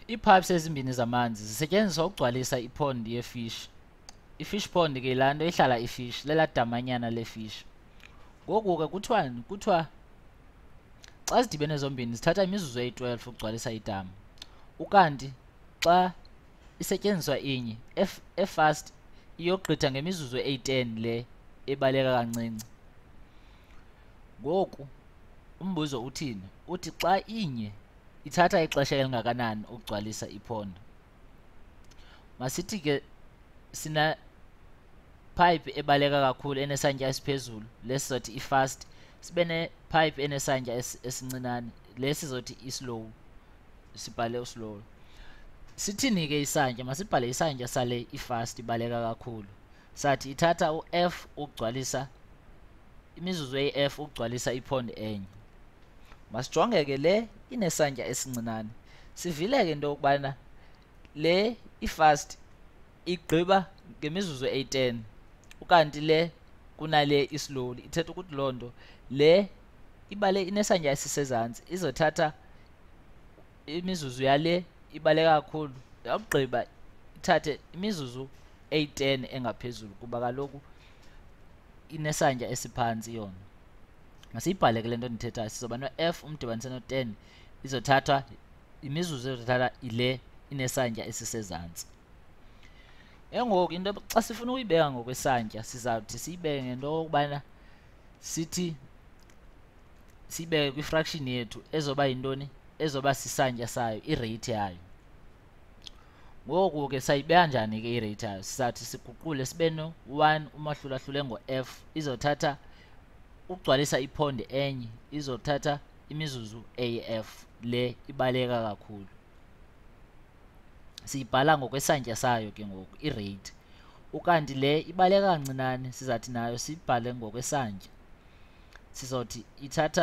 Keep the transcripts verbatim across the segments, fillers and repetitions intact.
Ii-pipes ezimbini zamanzi zisetyenziswa ukugcwalisa ipond yefish. I-fish pond ke laa nto ihlala ifish, lela damanyana lefish. Ngoku ke kuthiwa kuthiwa xa zidibene zombini zithatha imizuzu eyi-twelve ukugcwalisa idama, ukanti xa isetyenziswa inye e-fast iyogqitha ngemizuzu eyi-ten le ebaleka kancinci. Ngoku umbuzo uthini? Uthi xa inye ithatha ixesha elingakanani ukugcwalisa ipond? Masithi ke sina pipe ebaleka kakhulu enesantya esiphezulu, le sizothi i-fast, sibe ne-pipe enesantya esincinane, le sizothi i-slow, sibhale u-slow. Sithini ke isantya? Masibhale isantya sale i-fast ibaleka kakhulu. Sathi ithatha u-F ukugcwalisa imizuzu eyi-F ukugcwalisa ipond enye. Masijonge ke le inesantya esincinane. Sivile ke into yokubana le i-fast igqiba ngemizuzu eyi-ten, ukanti le kunale i-slowly. Ithetha ukuthi loo nto le ibale inesantya esisezantsi izothatha imizuzu yale ibaleka kakhulu, yawugqiba ithathe imizuzu eyi-ten engaphezulu, kuba kaloku inesantya esiphantsi yona. Masiyibhale ke le nto ndithethayo. Sizoba no-F umdibanise no-ten, izothathwa imizuzu ezothatha ile inesantya esisezantsi. Engoku into xa sifuna ukuyibeka ngokwesantya sizawuthi siyibeke ngento yokubana sithi siyibeke kwi-fraction yethu ezoba yintoni? Ezoba sisantya sayo, irate yayo. Ngoku ke sayibeka njani ke irate yayo? Sizawuthi siguqule sibe no-one umahlulahlule ngo-F, izothatha ukugcwalisa ipond enye, izothatha imizuzu eyi-F le ibaleka kakhulu. Siyibhala ngokwesantya sayo ke ngoku irate, ukanti le ibaleka kancinane sizathi nayo siyibhale ngokwesantya. Sizothi ithatha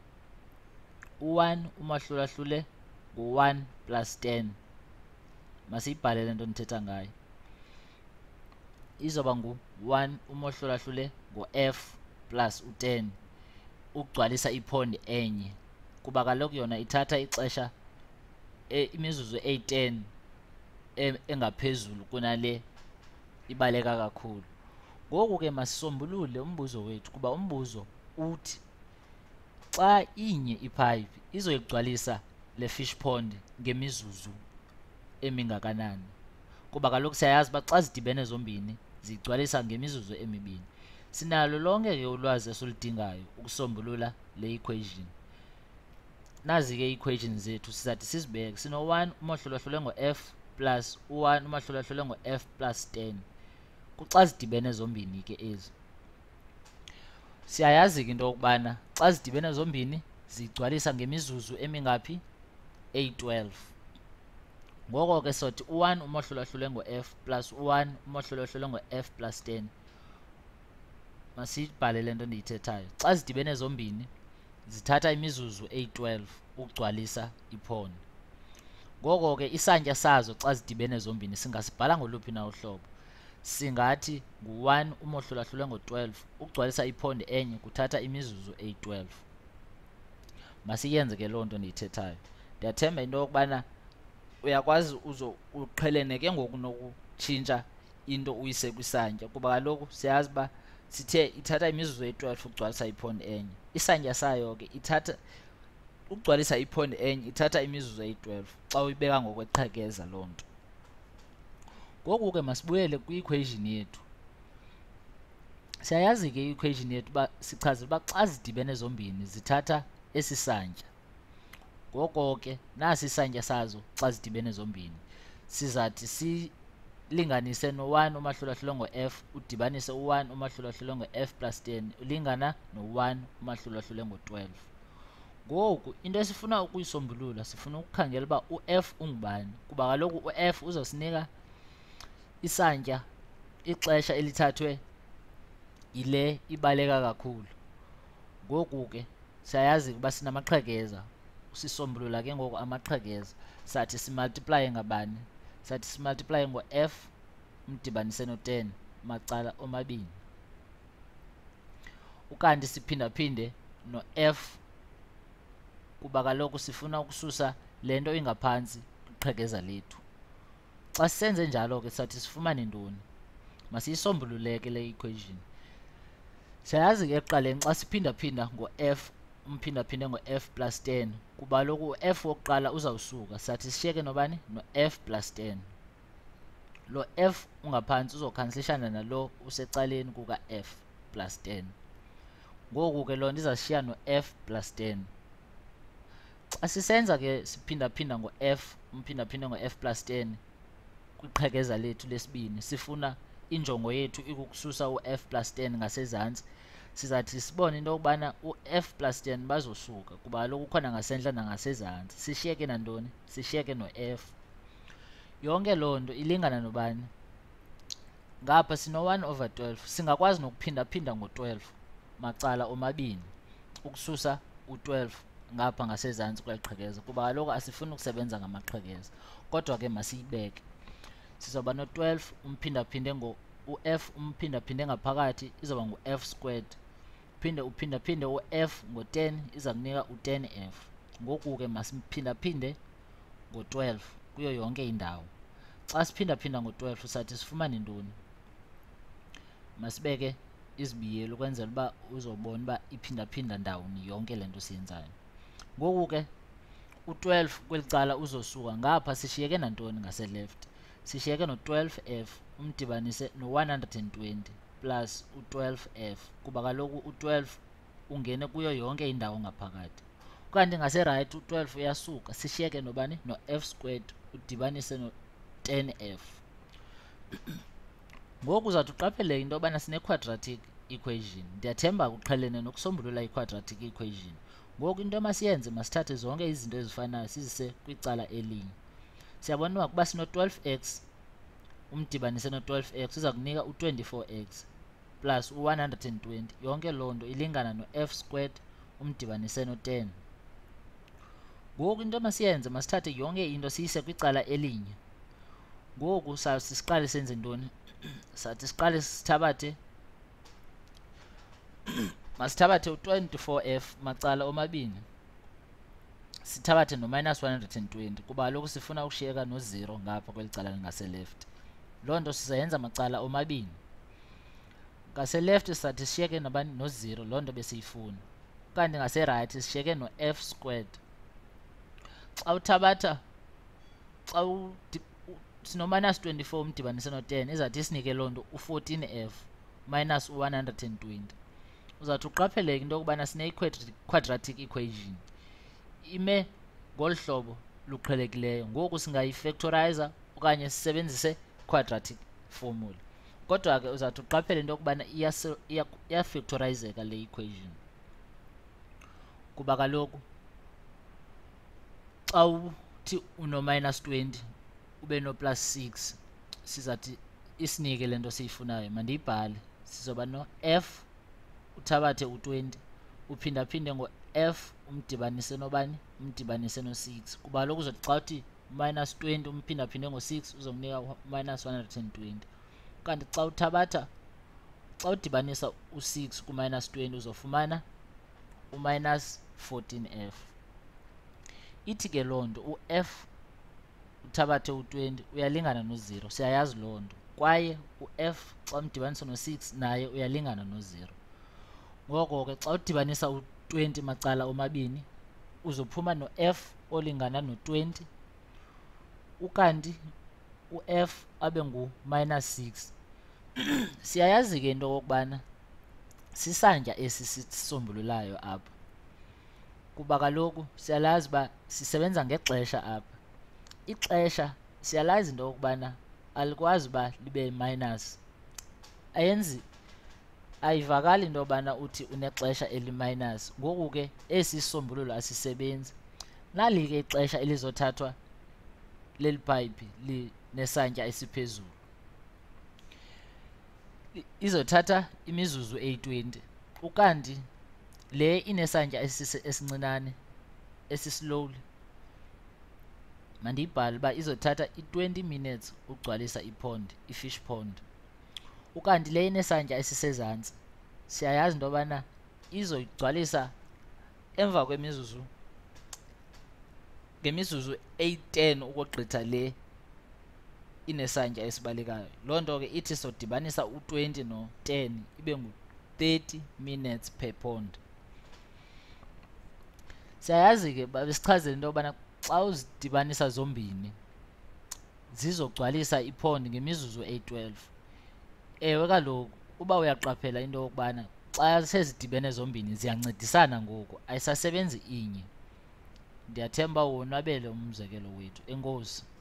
u-one umahlulahlule ngo-one plus ten. Masiyibhale le nto ndithetha ngayo. Izoba ngu-one umahlulahlule ngo-F plus u-ten ukugcwalisa ipond enye, kuba kaloku yona ithatha ixesha imizuzu eyi-ten engaphezulu kunale ibaleka kakhulu. Ngoku ke masisombulule umbuzo wethu, kuba umbuzo uthi xa inye ipipe izoyigcwalisa le fish pond ngemizuzu emingakanani, kuba kaloku siyayazi uba xa zidibene zombini ziyigcwalisa ngemizuzu emibini. Sinalo lonke ke ulwazi esiludingayo ukusombulula le equation. Nazi ke ii-equation zethu sizathi sizibeke. Sino-one umahlulahlule ngo-F plus u-one umahlulahlule ngo-F plus ten. Kuxa zidibene zombini ke ezi. Siyayazi ke into yokubana xa zidibene zombini ziyigcwalisa ngemizuzu emingaphi? eyi-twelve. Ngoko ke sothi u-one umahlulahlule ngo-F plus u-one umahlulahlule ngo-F plus ten. Masiyibhale le nto ndiyithethayo. Xa zidibene zombini zithatha imizuzu eyi-twelve ukugcwalisa ipond. Ngoko ke isantya sazo xa zidibene zombini singasibhala ngoluphi na uhlobo. Singathi ngu-one umahlulahlule ngo-twelve ukugcwalisa ipond enye kuthatha imizuzu eyi-twelve. Masiyenze ke loo nto ndiyithethayo. Ndiyathemba into yokubana uyakwazi uqhelene ke ngoku nokutshintsha into uyise kwisantya, kuba kaloku siyazi uba sithe ithatha imizuzu eyi-twelve ukugcwalisa ipond enye. Isantya sayo ke ithatha ukugcwalisa ipond enye ithatha imizuzu eyi-twelve xa uyibeka ngokweqhekeza loo nto. Ngoku ke masibuyele kwi-equation yethu. Siyayazi ke i-equation yethu uba sichazela uba xa zidibene zombini zithatha esi santya. Ngoko ke nasi isantya sazo xa zidibene zombini. Sizathi silinganise no-one umahlulahlule ngo-F udibanise u-one umahlulahlule ngo-F plus ten ulingana no-one umahlulahlule ngo-twelve. Ngoku into esifuna ukuyisombulula sifuna ukukhangela uba u-F ungubani, kuba kaloku u-F uzosinika isantya, ixesha elithathwe yile ibaleka kakhulu. Ngoku ke siyayazi ukuba sinamaqhekeza, sisombulula ke ngoku amaqhekeza. Sathi simultiplye ngabani? Sathi simultiplye ngo-F umdibanise no-ten macala omabini, ukanti siphindaphinde no-F kuba kaloku sifuna ukususa le nto ingaphantsi kwiqhekeza lethu. Xa sisenze njalo ke sathi sifumane ntoni? Masiyisombululeke le equation. Siyazi ke ekuqaleni xa siphinda-phinda ngo-f umphinda-phinde ngo-f plus ten, kuba kaloku u-f wokuqala uzawusuka, sathi sishiyeke nobani? No-f plus ten. Lo f ungaphantsi uzokhansilishana nalo usecaleni kuka-f plus ten. Ngoku ke loo nto izashiya no-f plus ten. Xa sisenza ke siphinda-phinda ngo-f umphinda-phinde ngo-f plus ten kwiqhekeza lethu lesibini, sifuna injongo yethu ikukususa u-f plus ten ngasezantsi, sizathi sibone into yokubana u-f plus ten bazosuka kuba kaloku ukhona ngasentla nangasezantsi. Sishiyeke nantoni? Sishiyeke no-f. Yonke loo nto ilingana nobani? Ngapha sino-one over twelve. Singakwazi nokuphinda-phinda ngo-twelve macala omabini ukususa u-twelve ngapha ngasezantsi kweli qhekeza, kuba kaloku asifuni ukusebenza ngamaqhekeza. Kodwa ke masiyibeke. Sizoba no-twelve umphinda-phinde ngo u-f umphinda-phinde ngaphakathi izoba ngu-f squared. Phinde uphinda-phinde u-f ngo-ten iza kunika u-ten f. Ngoku ke masiphinda-phinde ngo-twelve kuyo yonke indawo. Xa siphinda-phinda ngo-twelve sathi sifumane ntoni? Masibeke izibiyeli ukwenzela uba uzobona uba iphinda-phinda ndawoni yonke le nto siyenzayo. Ngoku ke u-twelve kweli cala uzosuka ngapha, sishiyeke nantoni ngase-left? Sishiyeke no-twelve f umdibanise no-one hundred twenty plus u-twelve f, kuba kaloku u-twelve ungene kuyo yonke indawo ngaphakathi. Kanti ngase-right u-twelve uyasuka, sishiyeke nobani? No-f squared udibanise no-ten f. Ngoku uzawuthi uqaphele into yobana sine-quadratic equation. Ndiyathemba uqhelene nokusombulula i-quadratic equation. Ngoku into masiyenze, masithathe zonke izinto ezifanayo sizise kwicala elinye. Siyabona uba kuba sino-twelve x umdibanise no-twelve x iza kunika u-twenty-four x plus u-one hundred twenty. Yonke loo nto ilingana no-f squared umdibanise no-ten. Ngoku into masiyenze, masithathe yonke into siyise kwicala elinye. Ngoku sathi siqale senze ntoni? Sathi siqale sithabathe masithabathe u-twenty-four f macala omabini, sithabathe no-minus one hundred twenty kuba kaloku sifuna ukushiyeka no-zero ngapha kweli cala ngase-left. Loo nto sizayenza macala omabini. Ngase-left sathi sishiyeke nabani? No-zero, loo nto besiyifuna. Kanti ngase-right sishiyeke no-f squared. Xa uthabatha xa sino-minus twenty-four umdibanise no-ten izathi isinike loo nto u-fourteen f minus u-one hundred twenty. Uzawuthi uqapheleke into yokubana sine-quadratic equation ime ngolu hlobo luqhelekileyo. Ngoku singayifactorize okanye sisebenzise quadratic formula. Kodwa ke uzawuthi uqaphele into yokubana iyafactorizeka le equation, kuba kaloku xa uthi uno-minus twenty ube no-plus six sizathi isinike le nto siyifunayo. Mandiyibhale. Sizoba no-f uthabathe u-twenty uphinda-phinde ngo-f umdibanise nobani? Umdibanise no-six, kuba kaloku uzothi xa uthi minus twenty umphinda-phinde ngo-six uzokunika minus one hundred twenty. Kanti xa uthabatha xa udibanisa u-six ku-minus twenty uzofumana u-minus fourteen f. Ithi ke loo nto u-f uthabathe u-twenty uyalingana no-zero. Siyayazi loo nto, kwaye u-f xa umdibanisa no-six naye uyalingana no-zero. Ngoko ke xa udibanisa u-twenty macala omabini uzophuma no-f olingana no-twenty, ukanti u-f abe ngu-minus six. Siyayazi ke into okokubana sisantya esi sisombululayo apha, kuba kaloku siyalazi uba sisebenza ngexesha apha. Ixesha siyalazi into yokubana alikwazi uba libe minus. Ayenzi ayivakali into yobana uthi unexesha eli-minus. Ngoku ke esi sisombululo asisebenzi. Nali ke ixesha elizothathwa leli pipe linesantya esiphezulu, izothatha imizuzu eyi-twenty, ukanti le inesantya esincinane esislowly, mandiyibhale uba izothatha i-twenty minutes ukugcwalisa ipond, i-fish pond. Ukanti le inesantya esisezantsi siyayazi into yobana izoyigcwalisa emva kwemizuzu ngemizuzu eyi ten ukogqitha le inesantya esibalekayo. Loo nto ke ithi sodibanisa u twenty no ten ibe ngu thirty minutes per pond. Siyayazi ke babesichazela into yobana xa uzidibanisa zombini zizogcwalisa iphondi ngemizuzu eyi twelve. Ewe kaloku uba uyaqaphela into yokubana xa sezidibene zombini ziyancedisana ngoku, ayisasebenzi inye. Ndiyathemba uba wonwabele umzekelo wethu. Enkosi.